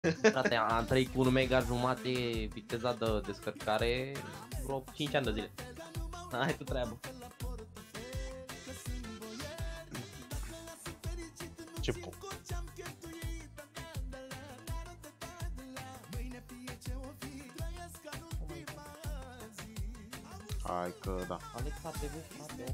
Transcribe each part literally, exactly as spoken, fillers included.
Frate, am trăit cu un mega jumate viteza de descărcare vreo cinci ani de zile. Hai tu treabă. Ce pu... Hai că da. Alexa T V, frate.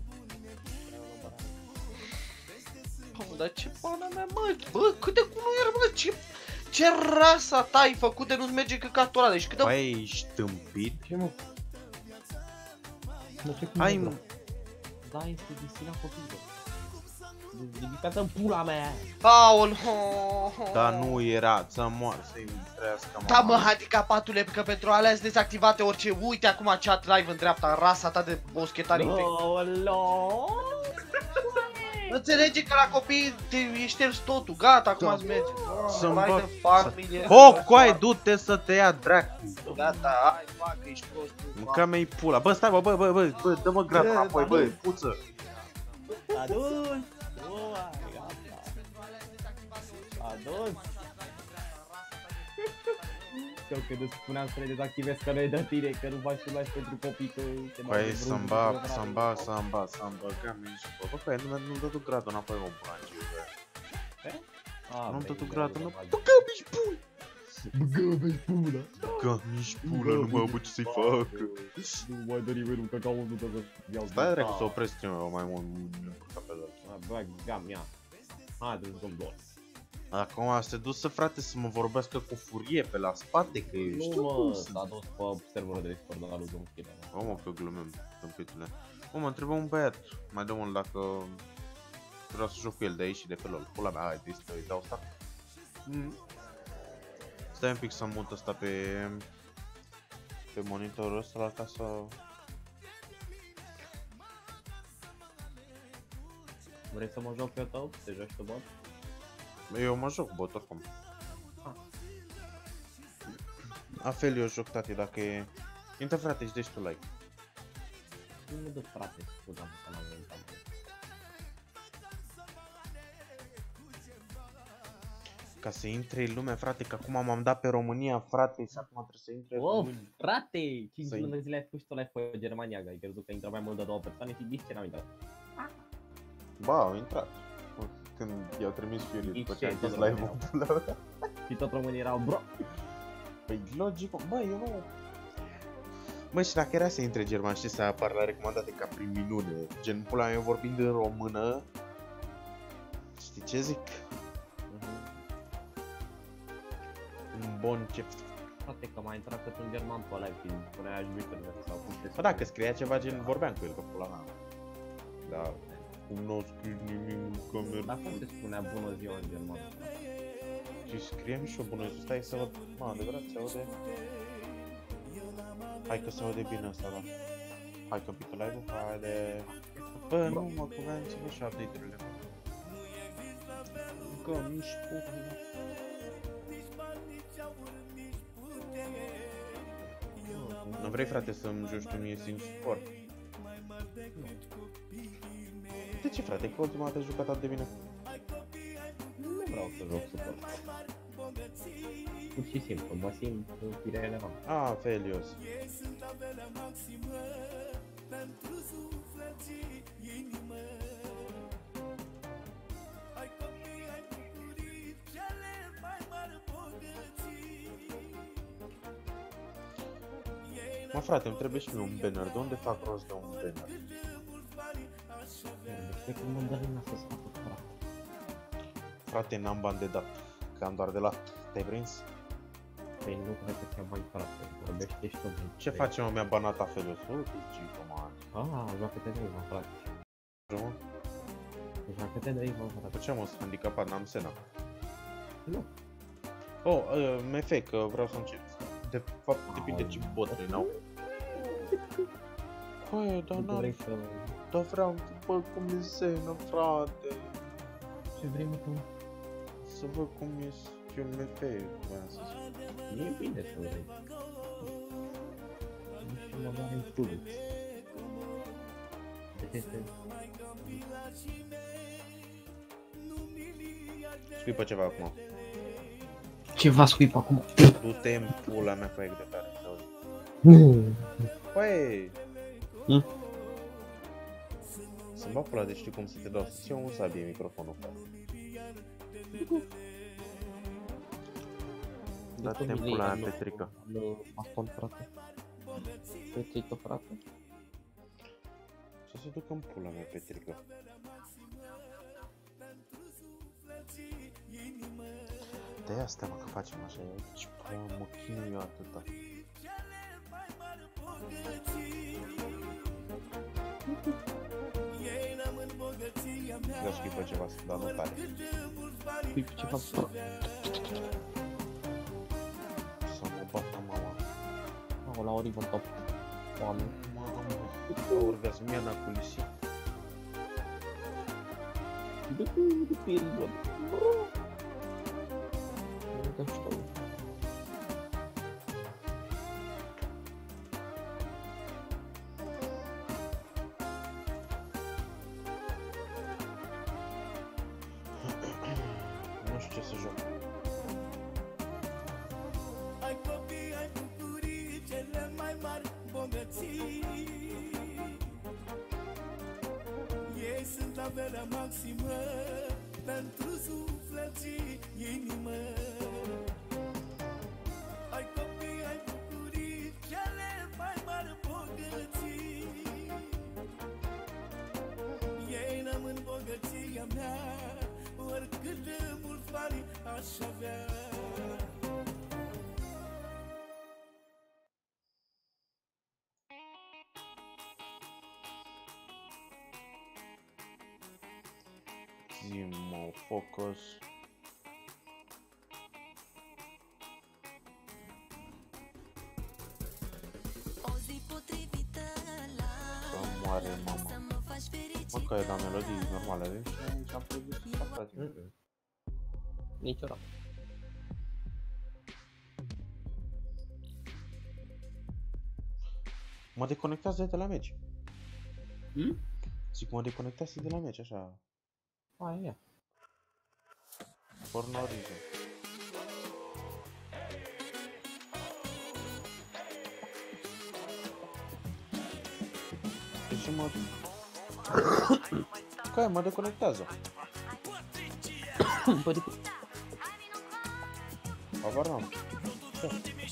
Bă, dar ce pana mea, mă? Bă, câte cunuieri, bă, ce... Ce rasa ta ai făcut de nu-ți merge căcatul ăla? Deci câte... Băi, ești tâmpit? Ce mă? Mă, ce cum Hai, e, mă. bro? Da, este destinat copilul. Dedicată în pula mea. Paul. Da, nu era să moară, să-i trăiască mama. Da, mă, handicapatule, că pentru alea sunt dezactivate orice. Uite acum chat live în dreapta, rasa ta de boschetari. Olo. Înțelege că la copii te ștergi totul, gata, acum îți merge. Să-mi Hai bag- de familie. Oh, coai, du-te să te ia dracu. Gata, hai, fac, ești prost. Mânca mea-i pula. Bă, stai, bă, bă, bă, bă, bă, dă-mă grabă înapoi, bă, puță. Adun. Ua, gata. Adun. Eu că nu spuneam să le dezactivez că nu e de tine, că nu faci tu lași pentru copii, că... Băi, să-mi bag, să-mi bag, să-mi bag, să-mi băga mea și bă, bă, băi, nu, nu-mi dă tu gradul înapoi, mă, blanci, bă. Nu-mi dă tu gradul înapoi. Băga mi-și pula! Băga mi-și pula! Băga mi-și pula, nu mai am bă ce să-i fac. Nu mai dă nimeni un cacao, nu dă să iau. Stai, dracu, să opresc stream-ul mai mult, nu ca pe ăla. Băga mi-a. Hai, trebuie să-mi dor. Acum se dusă, frate, să mă vorbească cu furie pe la spate, că eu știu Nu, cum mă, sunt. s-a dus pe serverul de Discord, dar nu dăm schimba. Bă, mă, că glumim, tâmpitule. Bă, mă întrebă un băiat, mai dă unul dacă vreau să joc cu el de aici și de pe LOL. Pula mea, hai, dis, îi dau asta. Mm. Stai un pic să mut ăsta pe... pe monitorul ăsta la ca să... Vrei să mă joc pe tău? Te joci tu bot? Eu mă joc bot oricum. Ah. A fel eu joc, tati, dacă e... Intră, frate, și deci tu like. Nu mă duc, frate, scuza-mă că n-am venit am. Ca să intre lumea, frate, că acum m-am dat pe România, frate, și acum trebuie să intre Oh, români. frate! cinci Să-i- luni de zile ai spus și tu live pe Germania, că ai crezut că intră mai mult de două persoane și nici ce n-am intrat. Ba, au intrat. Când i-au trimis fiurii după ce am tot zis România live-ul. Și tot românii erau, bro! Păi logic, bă, eu nu... Mă, și dacă era să intre german, știi, să apar la recomandate ca prin minune, gen pula mea, eu vorbind în română, știi ce zic? Un bon chef. Frate, că m-a intrat cât un german pe live, fiind spunea aș Twitter sau cum se Bă, dacă scria ceva gen, vorbeam cu el, că pula mea. Da, cum nu scris nimic în cameră. Dar cum se spunea bună ziua în german? Și scriem și o bună zi, stai să văd, mă, adevărat, se aude? Hai că se aude bine asta, da. Hai că pică live-ul, haide. Bă, nu mă, că vreau să văd și update-urile. Că mici pula. Nu vrei, frate, să-mi joci tu mie singur sport? De ce, frate? Că ultima dată ai jucat atât de bine. Nu vreau să joc suport. Pur și simplu, mă simt irelevant. Ah, Felios. Mă, frate, îmi trebuie și mie un banner. De unde fac rost de un banner? Știi cum mă îndărâna să-ți facă frate. Frate, n-am bani de dat, că am doar de la... Te-ai prins? Păi nu cred că ți-am bani frate, vorbește și tu. Ce face, mă, mi-a banat Felios? Uite, ce comand. Ah, joacă-te de Ivan, frate. Mă? Joacă-te de Ivan, frate. Pe ce am, sunt handicapat, n-am sena. Nu. Oh, uh, M F, că vreau să încep. De fapt, depinde ce botre n-au. Păi, dar n-am... Vrei să... Dar vreau să văd cum e Sena, frate. Ce vrei, mă, tu? Să văd cum e și un M F, voiam să zic. E bine să vrei. Nu știu, mă doare în public. Deci este... Scrii pe ceva acum. Ceva scuip acum. Du-te în pula mea cu aia de tare. te auzi. Nu. Păi... Hmm? Să-mi bag pula de știu cum să te dau. Să-ți iau un sabie microfonul. Da-te în pula mea, Petrică. Baston, frate. Petrică, frate. Să se ducă în pula mea, Petrică. De asta, mă, că facem așa. Ce pula mă chinui eu atâta. Da, scuipă ceva, dar nu tare. Scuip ceva. Să mă bată mama. Au la ori top. Oameni. Mamă, urmează miana cu lisi. De de perigol. Nu te știu. Nu știu ce să joc. Ai copii, ai bucurii, cele mai mari bogății. Ei sunt averea maximă pentru sufleții inimă. Ai copii, ai bucurii, cele mai mari bogății. Ei rămân bogăția mea, oricât de mulți bani aș avea. Zi-mă, focus. Să moare mama. Mă, că e la melodii normale, vezi? Și am produs asta. Niciodată. Mă deconectează de la meci. Hmm? Zic, mă deconectează de la meci, așa. Aia e. For no reason. Deci mă... Că mă deconectează. Păi de Avar n-am. Da.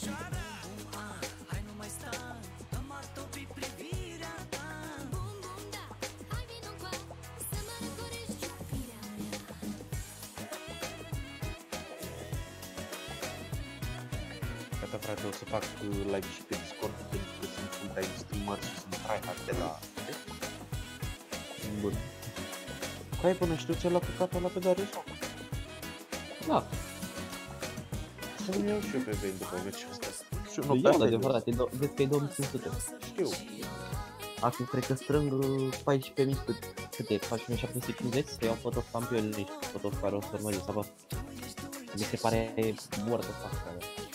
Gata, frate, o să fac live și pe Discord pentru că sunt full-time streamer și sunt tryhard de la... bun. Că ai până știu ce l-a căcat ăla pe Darius? Da. Să-mi iau și eu pe veni după meciul ăsta. Și eu Nu, nu ia pe adevărat, e do- vezi că e două mii cinci sute. Știu. Acum cred că strâng paisprezece mii cât, cât e, paisprezece mii șapte sute cincizeci să iau fotos campioni și fotos care o să urmări să văd. Mi se pare worth of fuck.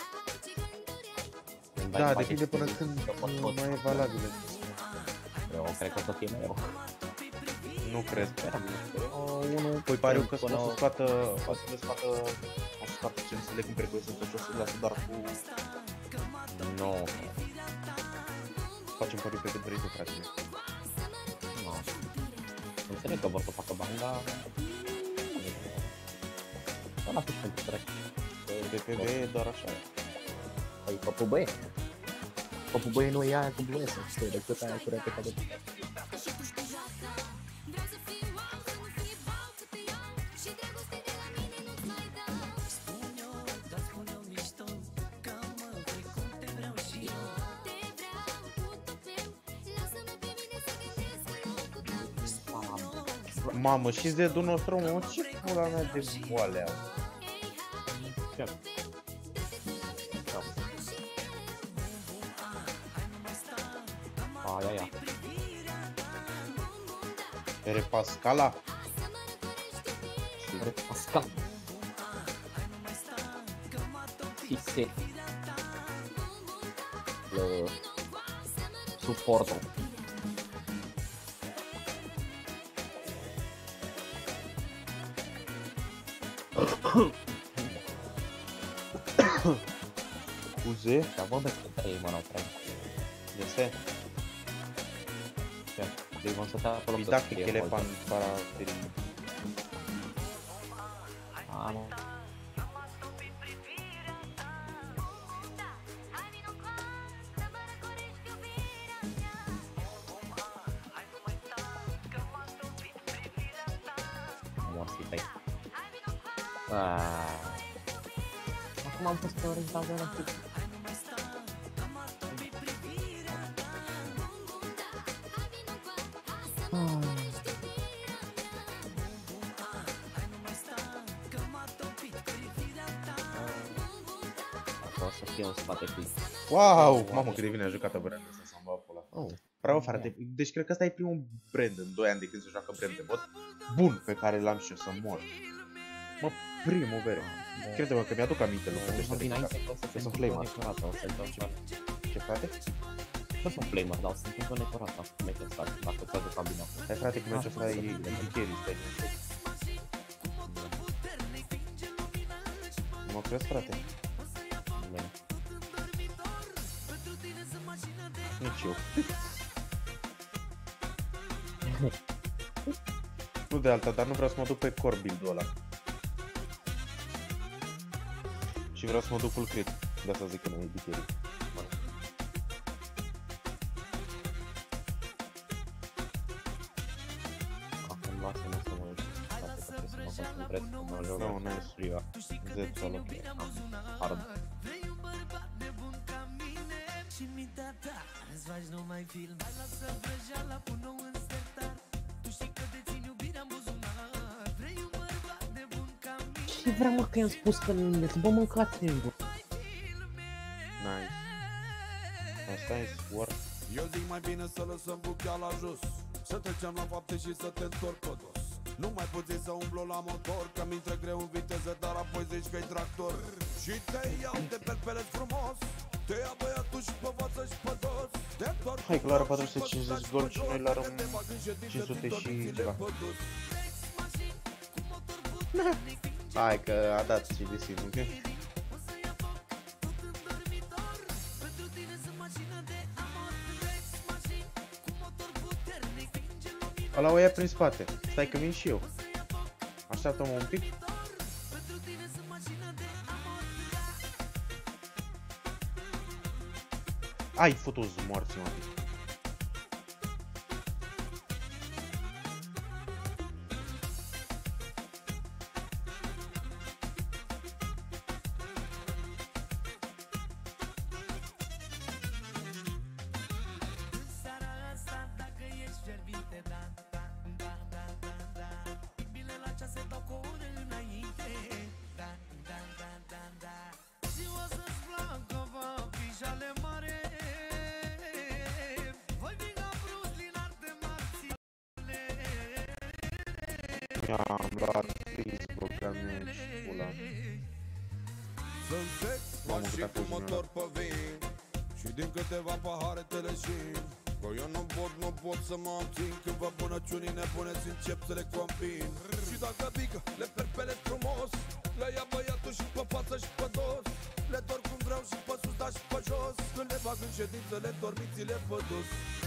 Da, depinde până când nu mai e valabilă. Eu cred că o să fie mai rău. Nu cred. Unul Păi pare că o să scoată, o să le scoată, o să scoată ce să le cumpere cu esență și o să le lasă doar cu... No. Facem pariu pe cât vrei tu, frate. Nu. Înțeleg că vor să facă bani, dar... Dar lasă și pentru trec. Pe P V e doar așa. Păi popul băie. Popul băie nu e aia cu bluesă, știi, decât aia cu repetă de... Mamă, și zedul nostru, mă, ce pula mea de boale au? Ce? Aia, aia. Pere Pascala? Are Pascal. Fixe. Le... Supporto. Scuze? Dar vorbesc cu trei, mă, n-au trei. De ce? Ce? Deci vom să te acolo să Didac scrie elefant Holter. parateric. A, mă. Morții tăi. Aaaa. Acum am pus pe orientare la fi. Acum o să fie un spate plic. Wow! Mamă, cât de bine a jucat brand ăsta să-mi bag pula. Oh. Bravo, frate. Deci cred că ăsta e primul brand în doi ani de când se joacă brand de bot bun pe care l-am și eu să mor. Mă, primul bere. Crede-mă că mi-aduc aminte lucrurile ăștia de Dinainte jucat. că o să se Eu sunt întâmplă flamer. necurată, o să întâmplă. Ce, frate? Nu sunt flamer, dar o să întâmplă necurată. Meciul ăsta, dacă ți-a jucat bine acum. Hai, frate, că meciul ăsta e e carry, stai liniștit. Nu mă crezi, frate? Bine. Nici eu. Nu de alta, dar nu vreau să mă duc pe core build-ul ăla. Și vreau să mă duc full crit. De asta zic că nu e carry. Acum lasă-mă să mă uit. Poate că trebuie să mă concentrez că mă joc Nu, la nu e Priva. Z solo. Hard. Ce vreau, mă, că i-am spus că nu să bă, mâncați singur. Nice. Asta e work. Eu zic mai bine să lăsăm bucheala jos, să trecem la fapte și să te întorc pe dos. Nu mai poți să umblu la motor, că mi-intră greu în viteză, dar apoi zici că-i tractor. Și te iau de perpelet frumos, te ia băiatul și pe față și pe dos. Te întorc. Hai că la are patru sute cincizeci gol și noi la are cinci sute și ceva. Hai că a dat și de sim, ok? Ăla o ia prin spate. Stai că vin și eu. Așteaptă-mă un pic. Ai făcut morții, mă. I-am luat Facebook, am și pula. Sunt sex, Mamă, și cât a cu fost motor pe vin, și din câteva pahare te leșin. Că eu nu pot, nu pot să mă abțin, când vă bunăciunii nebune și încep să le combin. Și dacă pică, le perpele frumos, le ia băiatul și pe față și pe dos. Le dor cum vreau și pe sus, dar și pe jos. Când le bag în ședință, le dormiți-le pe dos.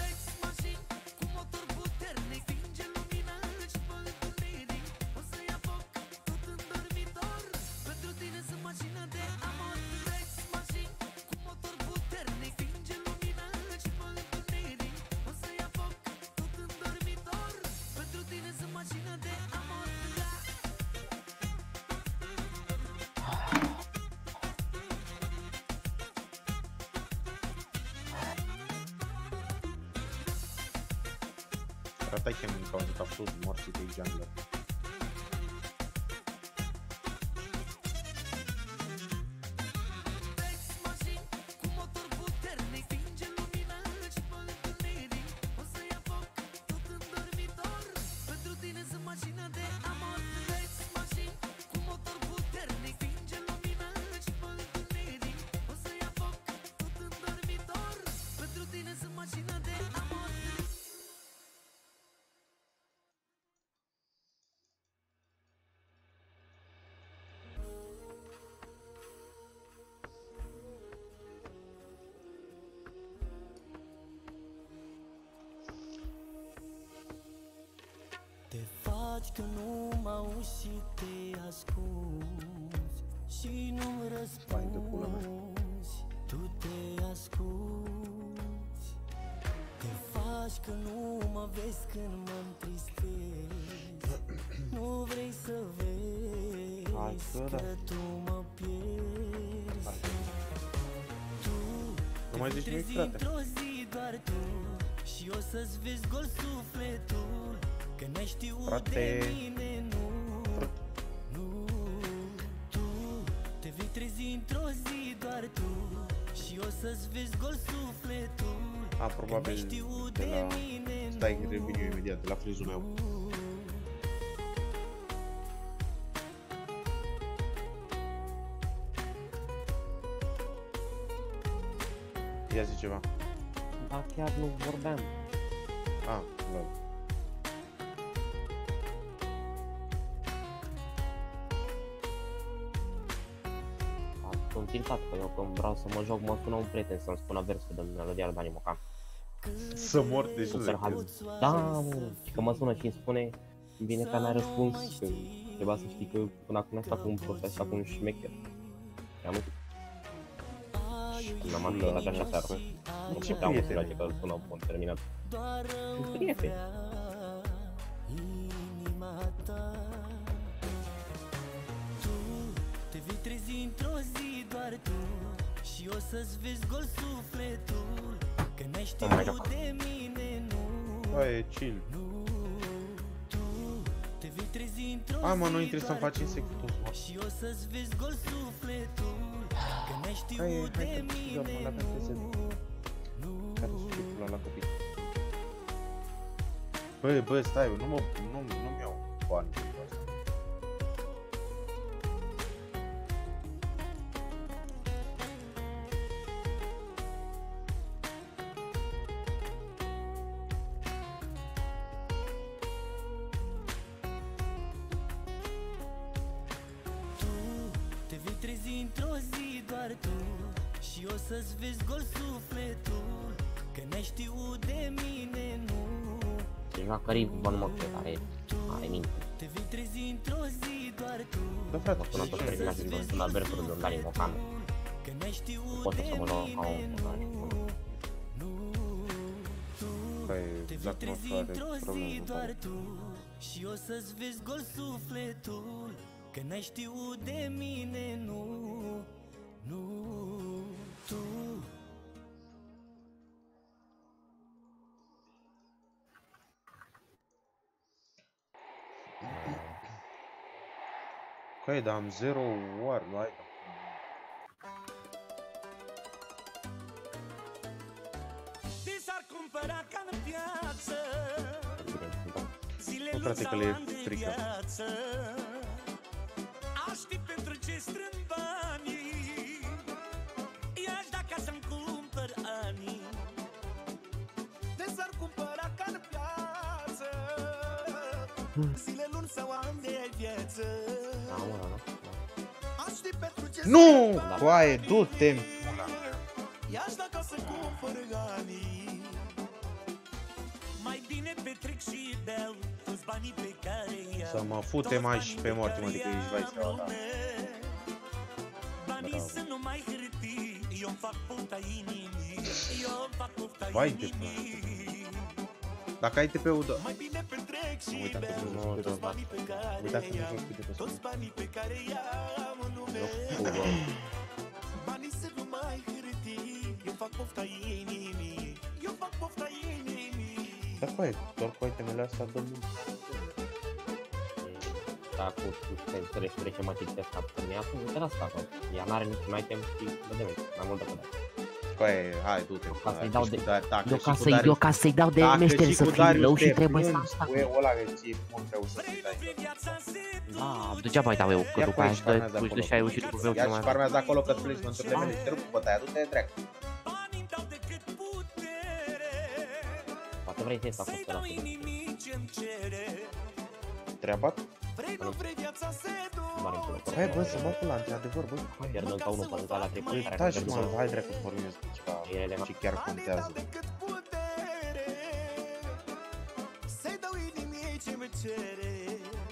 Tratai că mi-au zis absolut morții de jungler. faci că nu mă auzi și te ascunzi și nu-mi răspunzi, tu te ascunzi. Te faci că nu mă vezi când mă întristezi, nu vrei să vezi că tu mă pierzi. Nu mai zici nimic, frate. Într-o zi doar tu și o să-ți vezi gol sufletul, că n-ai știut Frate. de mine, nu, nu. Tu te vei trezi într-o zi doar tu și o să-ți vezi gol sufletul, A, probabil de la... Stai, că revin eu imediat, de la frizul meu. Ia zi ceva. Da, chiar nu vorbeam. Ah, lol. Sunt tiltat, că eu când vreau să mă joc, mă sună un prieten să-mi spună versul de melodia lui Dani Mocan. Să mor de jos. Super hard. Da, mă, și că mă sună și îmi spune bine că n-a răspuns, că trebuia să știi că până acum ai stat cu un prost, ai stat cu un șmecher. I-am uitat. Și când am ascultat așa seară, nu puteam înțelege că îl sună bun, terminat. Și prieten. Te vei trezi într-o zi doar tu și o să-ți vezi gol sufletul, că n-ai știut de mine, nu. Băi, chill. Te vei trezi într-o zi Hai mă, nu intri să-mi faci insectul. și o să-ți vezi gol sufletul, că n-ai știut de mine, nu. Care să știu la copii. Băi, bă, stai, nu mă, nu, nu-mi iau bani pentru asta. Te vei trezi într-o zi doar tu și o să-ți vezi gol sufletul, că n-ai știut de mine, nu. Și la Căriv, bă, nu mă cred, are, are minte. Te vei trezi într-o zi doar tu Da, frate, Mă sună tot prietenea și îmi sună versul de Dani Mocan. că n-ai știut Pot să mă joc ca un personaj. băi, Te vei dacă nu trezi are într-o probleme zi cu doar bani. tu și o să-ți vezi gol sufletul, că n-ai știut de mine, nu. Nu, tu. Căi, dar am zero oari, hai da. Ți s-ar cumpăra ca în piață, zile Nu, luni frate, că sau le e ani de frică. viață. Aș ști pentru ce strâng banii, i-aș da ca să-mi cumpăr anii. Ți s-ar cumpăra ca în piață, zile luni sau ani de viață. Da, mă, da, da. Aș ști pentru ce Nu! Coaie, du-te-mi! i-aș da ca să cumpăr anii. Mai bine petrec și beau toți banii pe care i-am. Să mă fute mai și pe moarte, mă, adică ești vai seama, da. Banii să nu mai hârtii, eu-mi fac pofta inimii, eu-mi fac pofta Vai de inimii. Dacă ai T P-ul, da. Mai bine petrec și Uite, beau acum nu, toți da. banii pe care Uitați să i-am. nu câte pe Toți banii pe care i-am în lume. Bă, Banii să nu mai hârtii, eu fac pofta inimii, eu fac pofta inimii. Da, coaie, doar cu itemele astea dă mult. Dacă te înțelegi trece matic de asta pe mea, atunci uite la asta, că ea n-are niciun item și vedem, mai mult decât dat. Coaie, hai, du-te. Ca să-i dau de- Eu ca să-i Darius- eu ca să-i dau de Dacă meșter și să cu fiu Darius rău te și trebuie să plângi, asta. cu eu ăla că ție mult greu să Vrei te dai. pe viața să Da, degeaba îi dau eu, că Ia după cu aia aici, își dă, farmează își dă acolo. și ai ușit cu veu Ia și și mai farmează acolo că-ți pleci mânturile mele și te rup cu bătaia, du-te drept. banii-mi dau decât putere, poate vrei să iei asta cu să-i stela dau asta. inimii ce-mi cere. Treaba? Vrei, nu vrei, viața se Mare în duce. Hai, bă, să mă cu la într-adevăr, bă. Pierdem ca unul până la trei puncte, care Uitați, pierdem mă, unul. hai dracu să vorbim despre ceva E relevant. ce chiar Banii-mi contează. dau decât putere, să-i dau inimii ce-mi cere.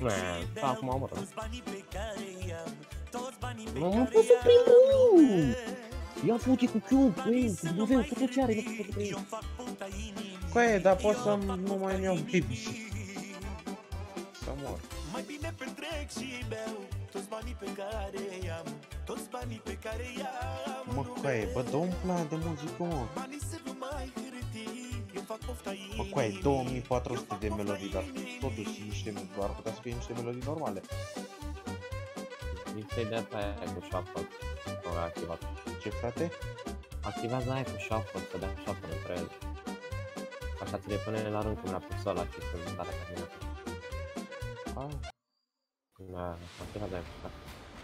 Man, acum am rău. Toți banii pe care i-am, toți banii pe Nu mă care pot să prind, i-am. băi! Ia fuge cu Cube, băi, cu Dumnezeu, tot ce are, nu pot să prind. Eu-mi fac puta inimii. Coaie, dar pot să nu mai îmi iau baby. Să mor. Mai bine petrec și beau toți banii pe care i-am, toți banii pe care i-am. Mă, coaie, bă, dă-mi plan de muzică, mă. Banii se numai hârtii, eu fac pofta Bă, inimii. coaie, două mii patru sute de melodii, dar totuși niște, ar putea să fie niște melodii normale. Lipsei de asta aia cu shuffle, o activat. Ce, frate? Activează aia cu shuffle, să dea shuffle între ele. Așa ți le pune la rând cum le-a pus ăla și să-l darea ca tine. Ah, Da, activează aia cu shuffle.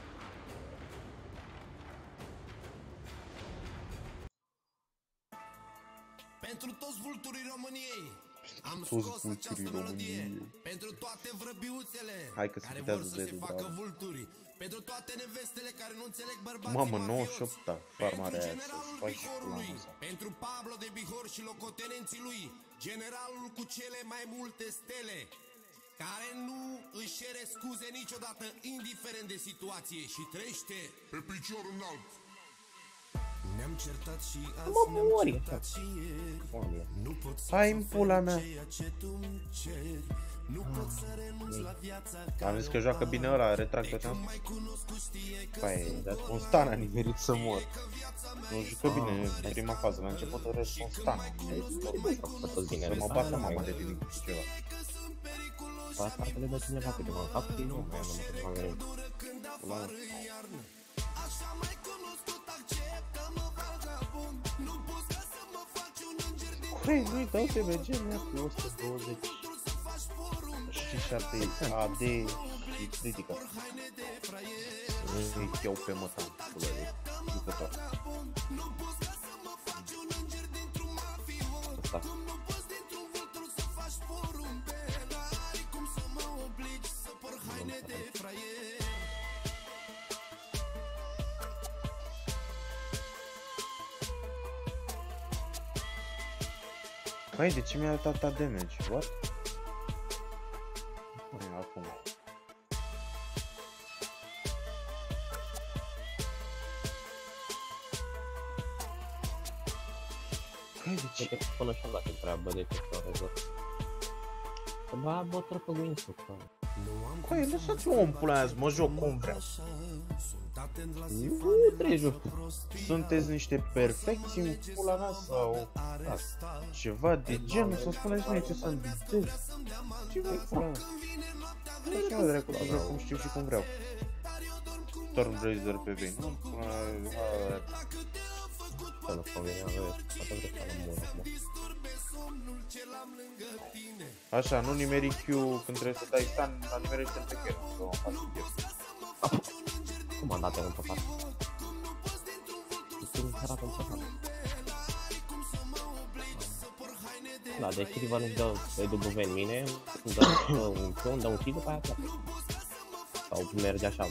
Pentru toți vulturii României am toți scos vulturii această melodie. României. Pentru toate vrăbiuțele Hai că se care putează vor să de se de facă bravo. vulturi. Pentru toate nevestele care nu înțeleg bărbații Mamă, mafioți. nouăzeci și opt, da, farmarea aia Pentru să-și generalul faci și Bihorului, planul ăsta. pentru Pablo de Bihor și locotenenții lui, generalul cu cele mai multe stele, care nu își cere scuze niciodată, indiferent de situație, și trăiește pe picior înalt. Ne-am certat și azi, Mă ne-am mori, certat și ieri. Oameni. Nu pot să Hai în pula mea. ceea ce tu îmi ceri. Nu pot să renunț la viața Am zis că joacă bine ăla, retrag tot ce am spus. Păi, un stan a nimerit să mor. Nu jucă bine în prima fază, la început o rest un stan. Fă toți bine, Să mă bată mama de nimic cu ceva. Poate parcă le dă cineva câteva în cap, și nu mai am m-am gândit. Pula mea. Păi, nu-i dau T V G, mi-a cu o sută douăzeci și șapte A D și critică. Îi iau pe mătan, pula de jucător. Asta. Păi, de ce mi-a dat atâta damage? What? Acum. Păi, de ce? Cred că până și-am dat întreabă de ce s-o rezolv. Să ba bătră pe Winston, că... Păi, lăsați-mă în pula aia să mă joc cum vreau. Nu treci, nu știu. Sunteți niște perfecți în pula mea sau ceva de genul, să spuneți mie ce să-mi bitez. Ce vrei pula mea? Ce mă dracu, să joc cum știu și cum vreau. Stormbrazer pe vei, nu? Să nu-ți convine, aveți, poate vreți să nu mor acum. Așa, nu nimeri Q când trebuie să dai stun, dar nimerește-l pe chiar, să mă faci chiar. Cum am dat eu în păcat? Este un harat în păcat. Da, deci Riva nu-mi dă W în mine, îmi dă un Q, îmi dă un Q, după aia pleacă. Sau merge așa.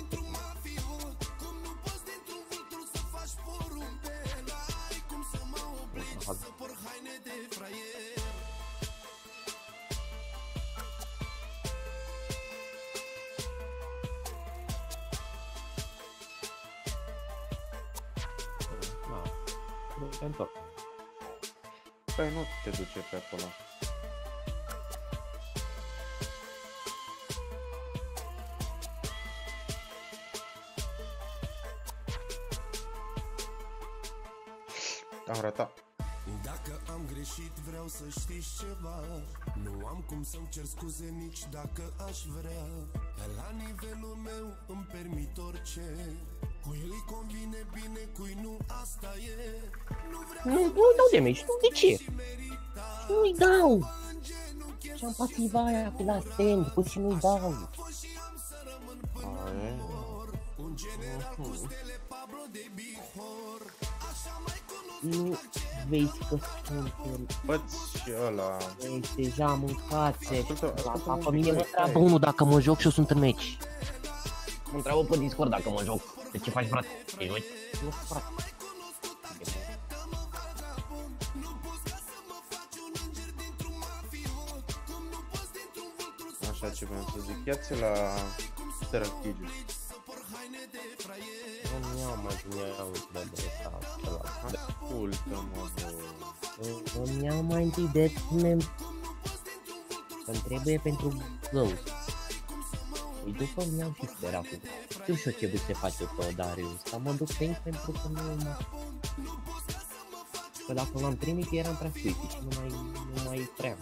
Da, te întorc. Păi nu te duce pe acolo. Am ratat. Dacă am greșit vreau să știți ceva. Nu am cum să-mi cer scuze nici dacă aș vrea. Că la nivelul meu îmi permit orice. Cui îi convine bine, cui nu, asta e. Nu vreau Nu, nu dau de mici, de ce? Nu-i dau! Și-am pasiva aia pe la stand, pur și nu-i dau. Aia. un general cu stele Pablo de Bihor. Nu vezi că sunt, Bă-ți și ăla. vezi, deja mâncați. Ascultă, ascultă La pe mine mă întreabă unul dacă mă joc și eu sunt în meci. Mă întreabă pe Discord dacă mă joc. De ce faci, frate? Ei, uite, nu, frate. așa ce vreau să zic. Ia-ți la Teractigiu. Nu iau mai din iau de ăsta. Ascultă-mă, bă. Îmi iau mai întâi de mem. Că-mi trebuie pentru Ghost. Păi după îmi iau și Speracul. Știu și eu ce voi se face pe Darius, dar mă duc pe ei pentru că nu mă... Că dacă l-am primit eram prea sweet și nu mai, nu mai prea.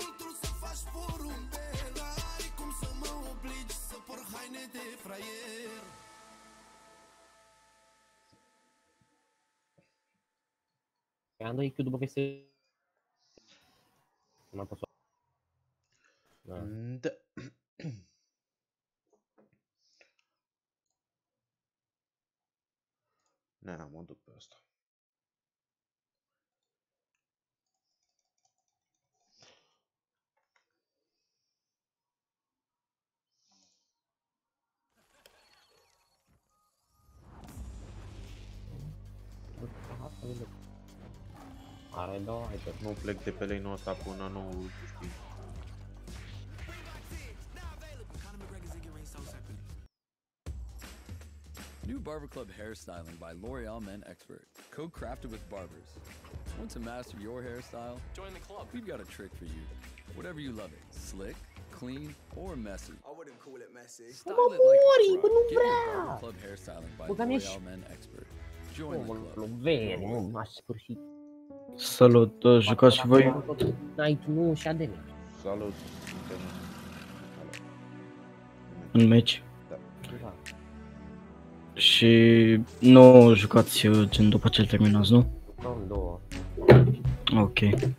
Pe am doi Q după peste... Nu mai pot să... Da. Da. Na, mă duc pe asta. Are două item. Nu plec de pe lane-ul ăsta până nu știi. New Barber Club hairstyling by L'Oreal Men Expert. Co-crafted with barbers. Want to master your hairstyle? Join the club. We've got a trick for you. Whatever you love it. Slick, clean, or messy. I wouldn't call it messy. Style it like a pro. Get your Barber Club hairstyling by Băgam ești. L'Oreal Men Expert. Join the club. Loveri, nu, m-aș sfârșit. Salut, uh, jucați și voi? N-ai tu, nu, și Adele. Salut. În meci. Da. Da. Și nu jucați uh, gen după ce terminați, nu? Jucăm două. Ok.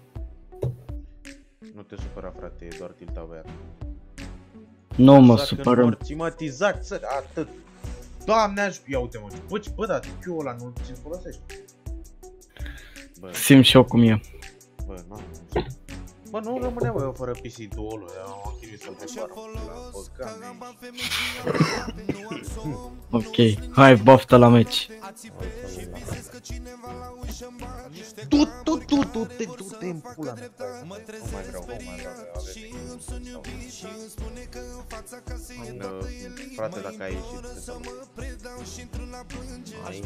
Nu te supăra, frate, e doar tiltaware. Nu mă Zac în supărăm. morți, mă, tizac, țări, atât. Doamne, aș... Ia uite, mă, bă, ce- bă, dar Q-ul ăla nu ți-l folosești. Bă, Simt și eu cum e. bă, nu. Bă, nu rămâne, bă, eu fără P C duelul, eu am chinuit să-l prepară. Ok. Hai, baftă la meci. Tu, tu, tu, tu, te, tu, te în pula mea. Nu mai vreau, nu mai vreau, avem. Bă, frate, dacă ai ieșit, te salut. Ai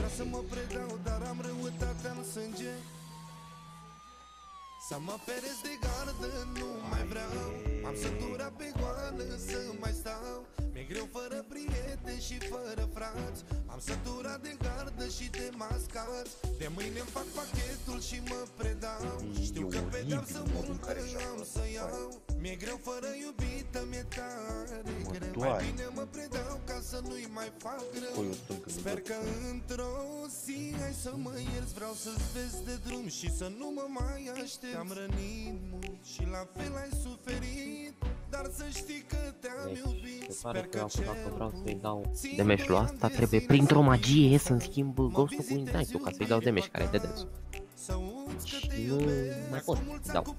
Să mă feresc de gardă, nu mai vreau. Am săturat pe goană să mai stau. Mi-e greu fără prieteni și fără frați. Am săturat de gardă și de mascați. De mâine fac pachetul și mă predau. Știu că pedeapsă multă am să iau. Mi-e greu fără iubită, mi-e tare greu. Mai bine mă predau ca să nu-i mai fac rău. Sper că într-o zi ai să mă ierți. Vreau să-ți vezi de drum și să nu mă mai aștept. Te-am rănit mult și la fel ai suferit. Dar să știi că te-am iubit. se pare că acum dacă vreau să-i dau damage-ul asta, trebuie printr-o magie să-mi schimb Ghost-ul cu Ignite-ul ca să-i dau damage care e de dens. Și nu mai pot, dau.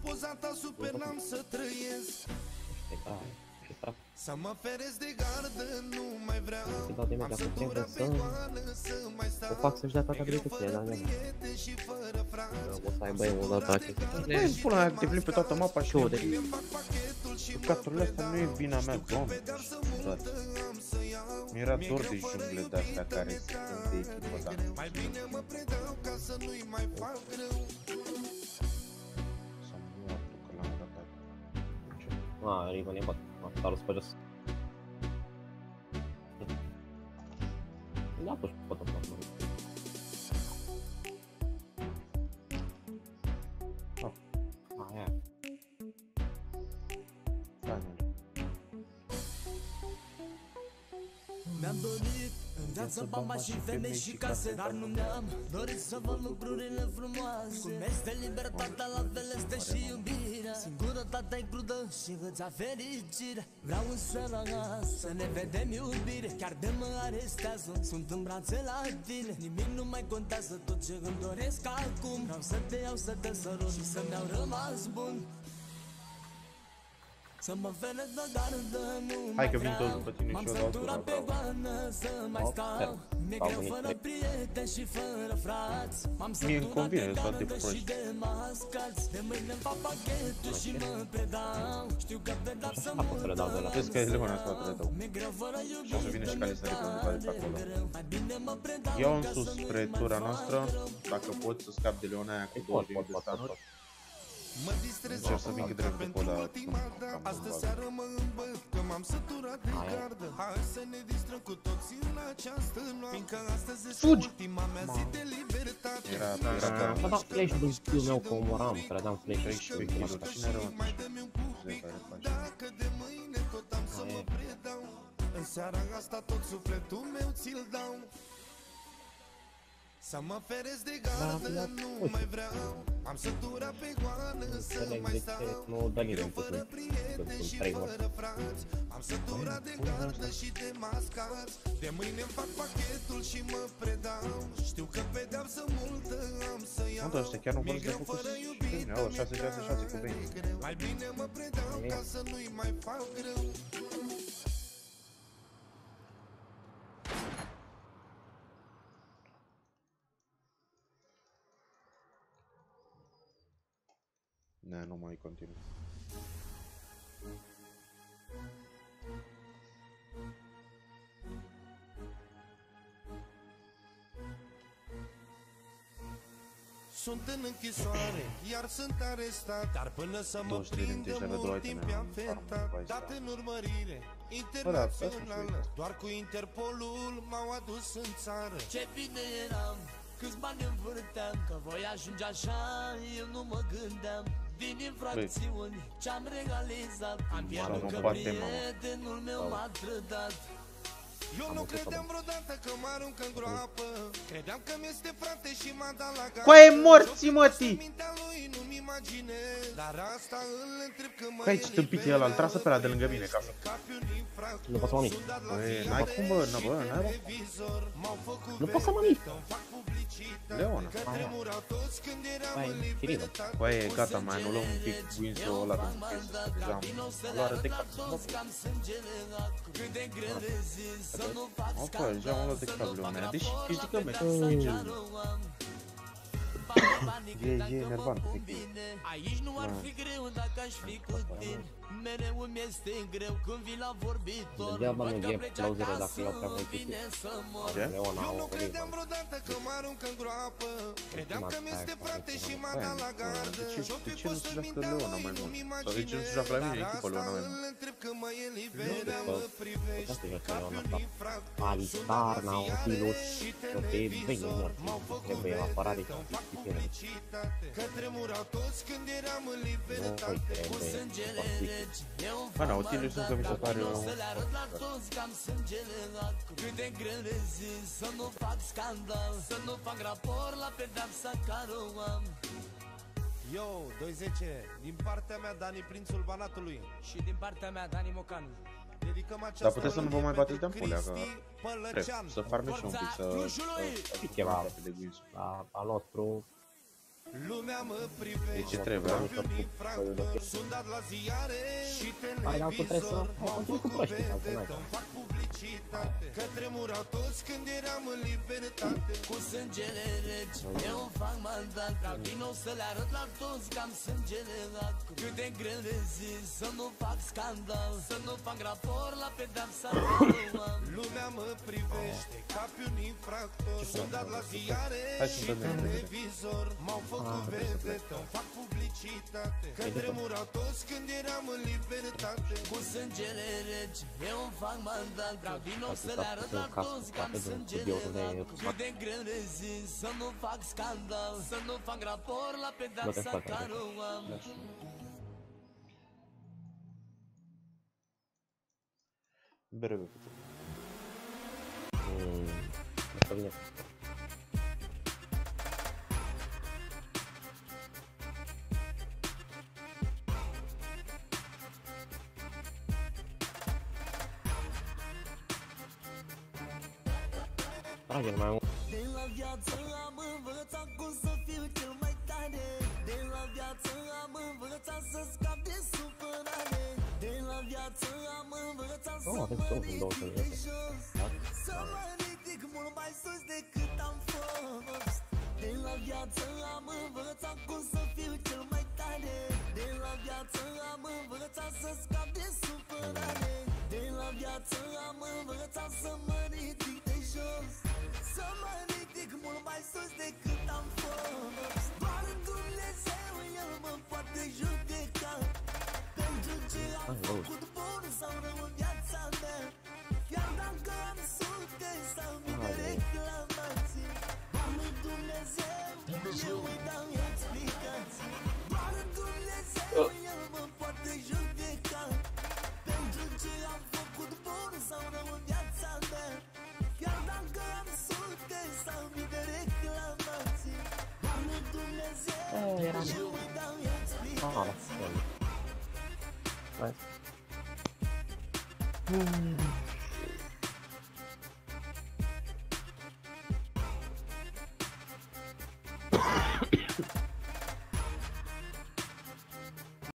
Să mă feresc de gardă, nu mai vreau. Să-i dau damage dacă trebuie să... O fac să-și dea toate abilitățile, dar nu. O să aibă eu o dată chestia. Băi, spune aia, te plimbi pe toată mapa și eu de... Căcaturile astea nu e vina mea, doamne. Mi-era dor de jungle de-astea care sunt de echipă, dar nu. Mai bine mă predau ca să nu-i mai fac rău. Să nu arăt că l-am ratat. A, Riven e bat. A, s-a răs pe jos. Da, tu și pot o fac, mă. Aia. Mi-am dorit în viață bamba și femei și case, dar nu mi-am dorit să văd lucrurile frumoase. Cum este libertatea, la fel este și iubirea. Singurătatea-i crudă și îți-a fericire. Vreau însă la nas să ne vedem iubire. Chiar de mă arestează, sunt în brațe la tine. Nimic nu mai contează, tot ce îmi doresc acum. Vreau să te iau, să te sărut și să-mi iau rămas bun. Hai că vin toți după tine și eu dau tura, bravo. Au venit Mie îmi convine toate proști. a fost să le dau de la. Vezi că e Leona spatele tău. Și o să vină și Calista de pe undeva de pe acolo. Ia-o în sus spre tura noastră, dacă poți să scapi de Leona aia cu douăzeci de stanuri. Încerc să vin cât de repede pot, dar sunt cam în bază. Fugi! Era, era Bă, da flash din skill meu că omoram, să le dam flash. treisprezece kill-uri. Cine are un În seara asta tot sufletul meu ți-l dau. Să mă feresc de gardă, nu mai vreau. Am sătura pe goană să mai stau. Fără prieteni și fără frați. Am sătura de gardă și de mascați. De mâine-mi fac pachetul și mă predau. Știu că pedeapsă multă am să iau. Mă, dar ăștia chiar nu vor să focus. Au șase șase șase cu bine. Mai bine mă predau ca să nu-i mai fac greu. Ne, nu mai continuu. Sunt în închisoare, iar sunt arestat. Dar până să mă prindă mult timp i-am fentat. Dat în urmărire internațională. Doar cu Interpolul m-au adus în țară. Ce bine eram, câți bani învârteam, că voi ajunge așa, eu nu mă gândeam. Din infracțiuni ce-am regalizat, am pierdut că prietenul meu m-a trădat. Eu nu credeam vreodată că mă arunc în groapă. Credeam că mi-este frate și m-a dat la gapă. Coaie morții, mătii! Mintea lui nu-mi imaginez. Dar asta îl întreb că mă Că aici tâmpit e ăla, îl trasă pe ăla de lângă mine, ca să... Nu pot să mă mic. Băi, n-ai cum, bă, n-ai bă, n-ai bă. Nu pot să mă mic. Leona. Hai, Chirină. Coaie, gata, mai anulăm un pic wins-ul ăla de un pic. Deja am luat de cap. Opa, deja am luat de cap, Leona, deși câștigăm meciul. E, e enervant, efectiv. Aici nu ar fi greu dacă aș fi cu tine. Mereu îmi este greu când vin la vorbitor. Degeaba nu e clauzele dacă iau prea mult timp. Ce? Leona Eu nu o credeam rival. vreodată că mă arunc în groapă. Credeam că mi-este frate și m-a dat la gardă. De ce, de ce nu se joacă Leona mai mult? Sau de ce nu se joacă la mine echipă Leona mai mult? Îl întreb că mă eliberă, mă privește ca pe un infractor. Alistar, Nautilus, ok, bine, mort. Trebuie apărare și disciplină. Că tremurau toți când eram în Nu libertate. trebuie partid. Bă, Nautilus încă mi se pare o... Cât de greu de zis să nu fac scandal, să nu fac raport la pedapsa care o am. Yo, doi zece, din partea mea Dani Prințul Banatului. Și din partea mea Dani Mocanu. Dedicăm această Dar puteți să nu vă mai bateți de pentru ampulea, că... Cristi Trebuie Pălăcean. să farme și un pic, să... Și ceva la al nostru. Lumea mă E privește ce trebuie, ca a? pe un infractor. Sunt dat la ziare și Hai, dar tu trebuie să televizor. mă continui cu proștii, sau că n-ai. Îmi fac publicitate. Că tremurau toți când eram în libertate. Cu sângele reci, eu îmi fac mandat. Vreau din nou să le arăt la toți că am sângele rat. Cât de greu de zis să nu fac scandal, să nu fac raport la pedapsa care o am. Lumea mă privește ca pe un infractor. Sunt dat la ziare Hai să și dăm repede. televizor. M-au făcut vedetă, îmi fac publicitate. Că tremurau toți când eram în libertate. Cu sângele reci, eu îmi fac mandat. Vreau din nou să le arăt la toți că am sângele rat. Cât de greu de zis să nu fac scandal, să nu fac raport la pedapsa care o am. Bere, bere. Asta vine. Trage mai mult. De la viață am învățat cum să fiu cel mai tare. De la viață am învățat să scap de supărare. De Nu, avem show în două minute. Da? Să mă ridic mult mai sus decât am fost. De la viață am învățat cum să fiu cel mai tare. De la viață am învățat să scap de supărare. De la viață am învățat să mă ridic de jos. Să mă ridic mult mai sus decât am fost. Doar Dumnezeu, El mă poate judeca pentru ce am făcut bun sau rău în viața mea. Chiar dacă am sute sau mii de reclamații, doar lui Dumnezeu eu îi dau explicații. Doar Dumnezeu, El mă poate judeca pentru ce am făcut bun sau rău în viața mea. Chiar dacă am sute sau mii de reclamații, doar lui Dumnezeu eu îi dau explicații. Nice.